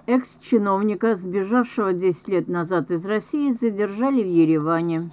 Экс-чиновника, сбежавшего 10 лет назад из России, задержали в Ереване.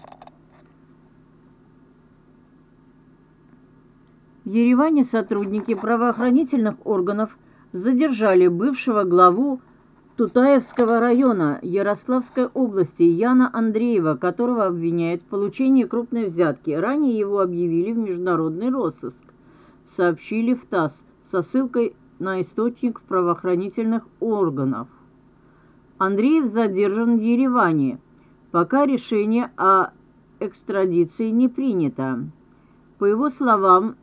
В Ереване сотрудники правоохранительных органов задержали бывшего главу Тутаевского района Ярославской области Яна Андреева, которого обвиняют в получении крупной взятки. Ранее его объявили в международный розыск, сообщили в ТАСС со ссылкой на источник в правоохранительных органах. Андреев задержан в Ереване, пока решение о экстрадиции не принято. По его словам,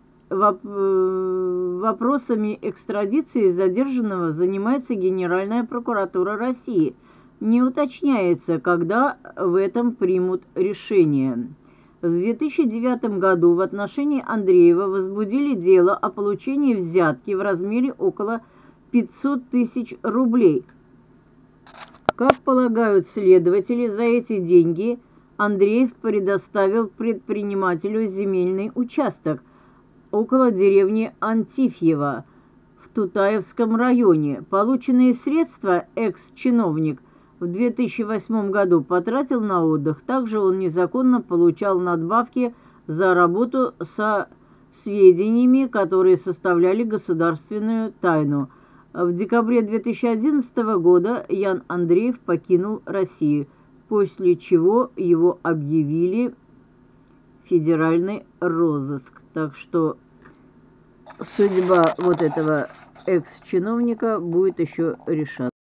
вопросами экстрадиции задержанного занимается Генеральная прокуратура России. Не уточняется, когда в этом примут решение. В 2009 году в отношении Андреева возбудили дело о получении взятки в размере около 500 тысяч рублей. Как полагают следователи, за эти деньги Андреев предоставил предпринимателю земельный участок около деревни Антифьево в Тутаевском районе. Полученные средства экс-чиновник в 2008 году потратил на отдых. Также он незаконно получал надбавки за работу со сведениями, которые составляли государственную тайну. В декабре 2011 года Ян Андреев покинул Россию, после чего его объявили в федеральный розыск. Так что судьба вот этого экс-чиновника будет еще решаться.